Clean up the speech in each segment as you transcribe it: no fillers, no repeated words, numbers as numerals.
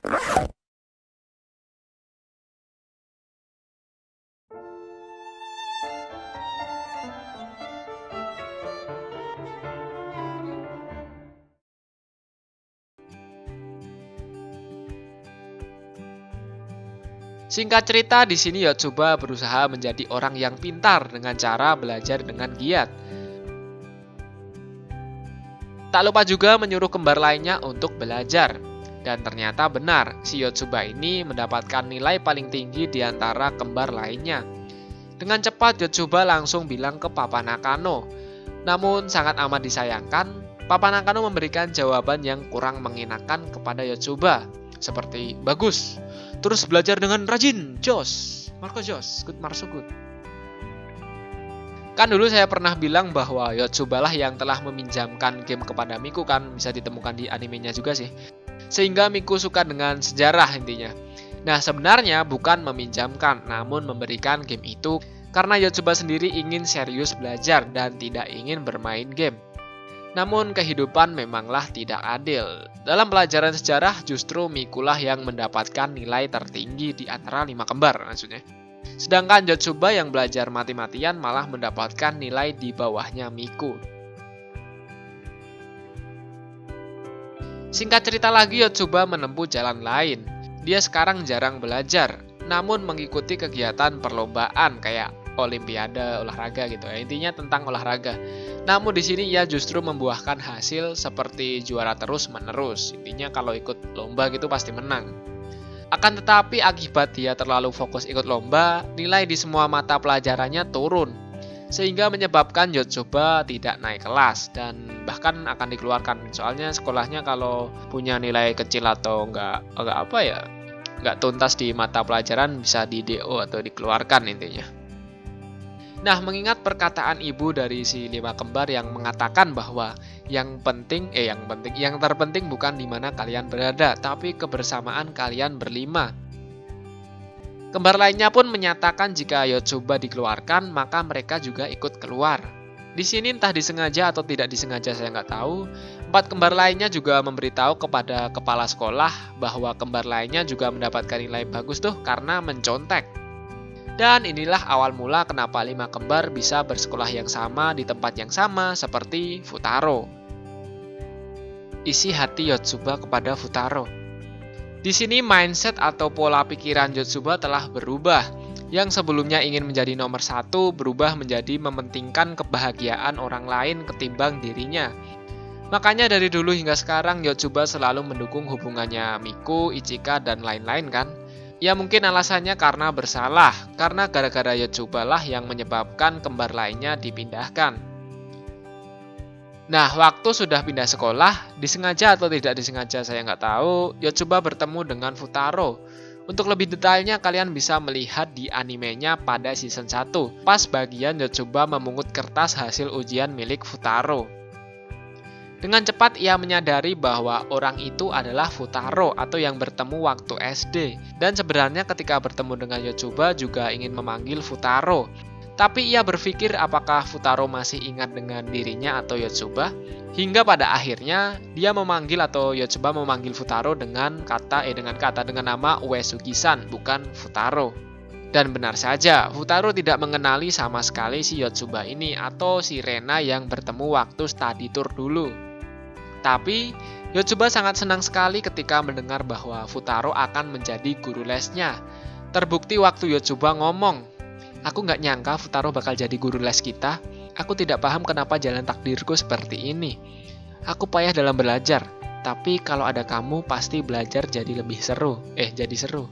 Singkat cerita, di sini Yotsuba berusaha menjadi orang yang pintar dengan cara belajar dengan giat. Tak lupa juga menyuruh kembar lainnya untuk belajar. Dan ternyata benar, si Yotsuba ini mendapatkan nilai paling tinggi di antara kembar lainnya. Dengan cepat Yotsuba langsung bilang ke Papa Nakano. Namun sangat amat disayangkan, Papa Nakano memberikan jawaban yang kurang mengenakan kepada Yotsuba. Seperti, bagus, terus belajar dengan rajin, jos, Marco jos, good Marco good. Kan dulu saya pernah bilang bahwa Yotsuba lah yang telah meminjamkan game kepada Miku, kan bisa ditemukan di animenya juga sih. Sehingga Miku suka dengan sejarah intinya. Nah sebenarnya bukan meminjamkan, namun memberikan game itu karena Yotsuba sendiri ingin serius belajar dan tidak ingin bermain game. Namun kehidupan memanglah tidak adil. Dalam pelajaran sejarah justru Mikulah yang mendapatkan nilai tertinggi di antara 5 kembar maksudnya. Sedangkan Yotsuba yang belajar mati-matian malah mendapatkan nilai di bawahnya Miku. Singkat cerita lagi, Yotsuba menempuh jalan lain. Dia sekarang jarang belajar, namun mengikuti kegiatan perlombaan kayak olimpiade olahraga gitu ya. Intinya tentang olahraga. Namun di sini ia justru membuahkan hasil seperti juara terus-menerus. Intinya kalau ikut lomba gitu pasti menang. Akan tetapi akibat dia terlalu fokus ikut lomba, nilai di semua mata pelajarannya turun. Sehingga menyebabkan Yotsuba tidak naik kelas dan bahkan akan dikeluarkan. Soalnya sekolahnya kalau punya nilai kecil atau nggak tuntas di mata pelajaran bisa di DO atau dikeluarkan intinya. Nah, mengingat perkataan ibu dari si 5 kembar yang mengatakan bahwa yang terpenting bukan di mana kalian berada, tapi kebersamaan kalian berlima. Kembar lainnya pun menyatakan jika Yotsuba dikeluarkan, maka mereka juga ikut keluar. Di sini entah disengaja atau tidak disengaja saya nggak tahu, 4 kembar lainnya juga memberitahu kepada kepala sekolah bahwa kembar lainnya juga mendapatkan nilai bagus tuh karena mencontek. Dan inilah awal mula kenapa 5 kembar bisa bersekolah yang sama di tempat yang sama seperti Futaro. Isi hati Yotsuba kepada Futaro. Di sini mindset atau pola pikiran Yotsuba telah berubah. Yang sebelumnya ingin menjadi nomor 1 berubah menjadi mementingkan kebahagiaan orang lain ketimbang dirinya. Makanya dari dulu hingga sekarang Yotsuba selalu mendukung hubungannya Miku, Ichika, dan lain-lain kan. Ya mungkin alasannya karena bersalah, karena gara-gara Yotsuba lah yang menyebabkan kembar lainnya dipindahkan. Nah, waktu sudah pindah sekolah, disengaja atau tidak disengaja saya nggak tahu, Yotsuba bertemu dengan Futaro. Untuk lebih detailnya kalian bisa melihat di animenya pada season 1, pas bagian Yotsuba memungut kertas hasil ujian milik Futaro. Dengan cepat ia menyadari bahwa orang itu adalah Futaro atau yang bertemu waktu SD. Dan sebenarnya ketika bertemu dengan Yotsuba juga ingin memanggil Futaro. Tapi ia berpikir apakah Futaro masih ingat dengan dirinya atau Yotsuba. Hingga pada akhirnya dia memanggil atau Yotsuba memanggil Futaro dengan nama Uesugi-san, bukan Futaro. Dan benar saja, Futaro tidak mengenali sama sekali si Yotsuba ini atau si Rena yang bertemu waktu study tour dulu. Tapi, Yotsuba sangat senang sekali ketika mendengar bahwa Futaro akan menjadi guru lesnya. Terbukti waktu Yotsuba ngomong, "Aku nggak nyangka Futaro bakal jadi guru les kita. Aku tidak paham kenapa jalan takdirku seperti ini. Aku payah dalam belajar, tapi kalau ada kamu pasti belajar jadi lebih seru. Jadi seru."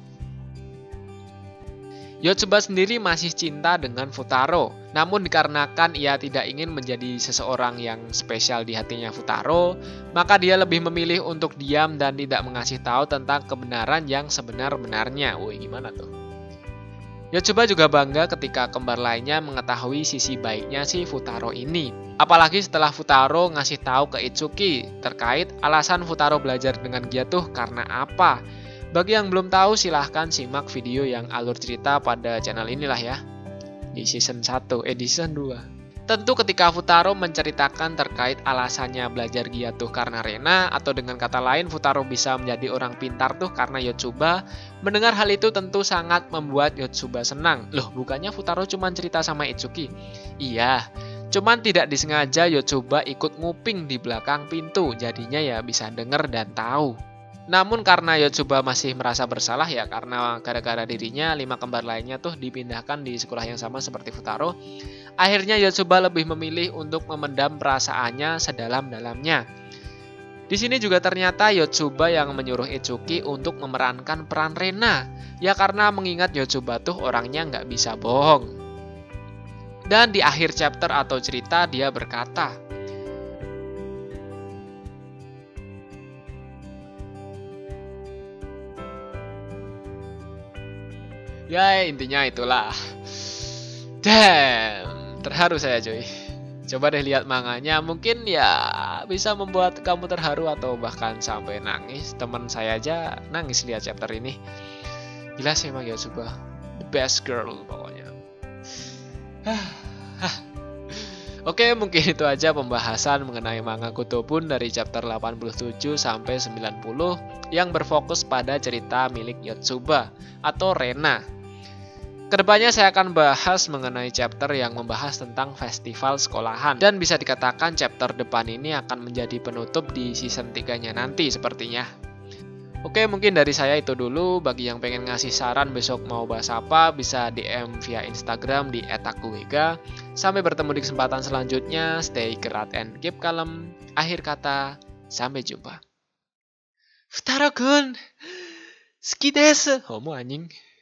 Yotsuba sendiri masih cinta dengan Futaro, namun dikarenakan ia tidak ingin menjadi seseorang yang spesial di hatinya Futaro, maka dia lebih memilih untuk diam dan tidak mengasih tahu tentang kebenaran yang sebenar-benarnya. Gimana tuh? Yotsuba juga bangga ketika kembar lainnya mengetahui sisi baiknya si Futaro ini. Apalagi setelah Futaro ngasih tahu ke Itsuki terkait alasan Futaro belajar dengan giat tuh karena apa. Bagi yang belum tahu silahkan simak video yang alur cerita pada channel inilah ya. Di season 1, di season 2. Tentu ketika Futaro menceritakan terkait alasannya belajar Gyatso karena Rena, atau dengan kata lain Futaro bisa menjadi orang pintar tuh karena Yotsuba, mendengar hal itu tentu sangat membuat Yotsuba senang. Loh, bukannya Futaro cuma cerita sama Itsuki? Iya, cuman tidak disengaja Yotsuba ikut nguping di belakang pintu, jadinya ya bisa denger dan tahu. Namun karena Yotsuba masih merasa bersalah ya karena gara-gara dirinya 5 kembar lainnya tuh dipindahkan di sekolah yang sama seperti Futaro, akhirnya Yotsuba lebih memilih untuk memendam perasaannya sedalam-dalamnya. Di sini juga ternyata Yotsuba yang menyuruh Itsuki untuk memerankan peran Rena, ya karena mengingat Yotsuba tuh orangnya nggak bisa bohong. Dan di akhir chapter atau cerita dia berkata, ya intinya itulah. Damn, terharu saya cuy. Coba deh lihat manganya, mungkin ya bisa membuat kamu terharu atau bahkan sampai nangis. Teman saya aja nangis lihat chapter ini. Gila sih emang Yotsuba, the best girl pokoknya. Oke, mungkin itu aja pembahasan mengenai manga Kutobun dari chapter 87 sampai 90 yang berfokus pada cerita milik Yotsuba atau Rena. Kedepannya saya akan bahas mengenai chapter yang membahas tentang festival sekolahan. Dan bisa dikatakan chapter depan ini akan menjadi penutup di season 3-nya nanti sepertinya. Oke, mungkin dari saya itu dulu. Bagi yang pengen ngasih saran besok mau bahas apa, bisa DM via Instagram di @akuwega. Sampai bertemu di kesempatan selanjutnya. Stay kerat and keep calm. Akhir kata, sampai jumpa. Futaro-kun, suki desu. Homo anjing.